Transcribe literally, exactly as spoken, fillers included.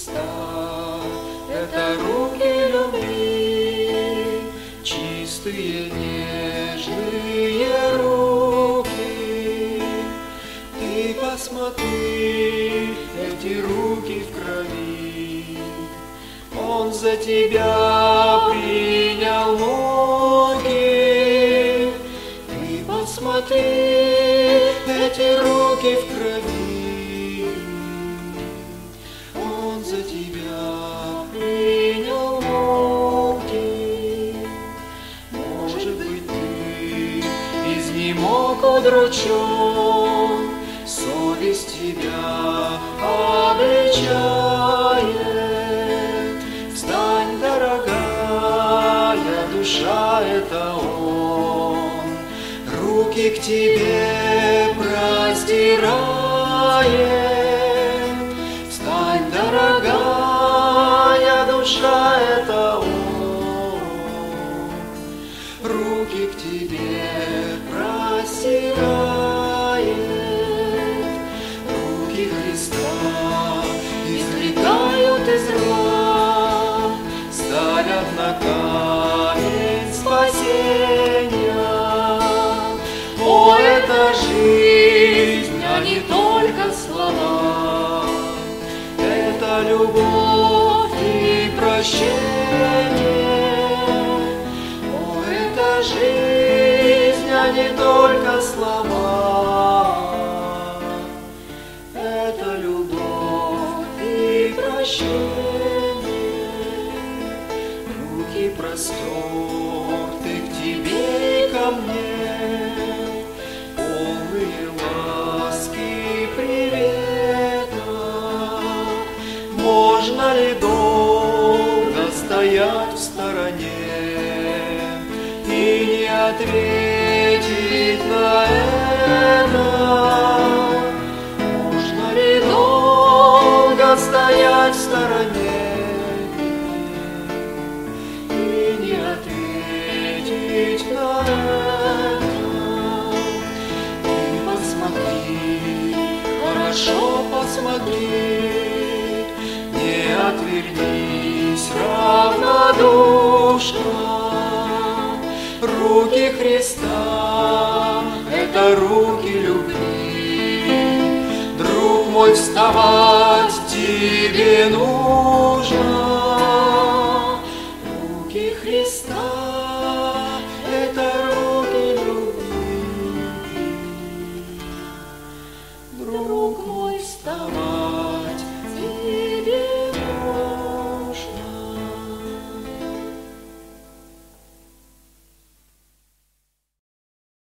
Христа, это руки любви, чистые, нежные руки. Ты посмотри, эти руки в крови, Он за тебя принял муки. Ты посмотри, эти руки в крови, Он за тебя принял муки. Может быть, ты изнемог, удручен, совесть тебя обличает. Встань, дорогая душа, это Он руки к тебе простирает. Встань, дорогая душа, это Он руки к тебе простирает. Руки Христа извлекают из зла, ставят на камень спасения. О, это жизнь, а не только слова, это любовь и прощение. О, это жизнь, а не только слова, это любовь и прощение. Руки простерты к тебе и ко мне, полные ласки и привета. Можно ли долго стоять в стороне и не ответить на это? Можно ли долго стоять в стороне и не ответить на это? Ты посмотри, хорошо посмотри, не отвернись равнодушно. Руки Христа — это руки любви. Друг мой, вставать тебе нужно.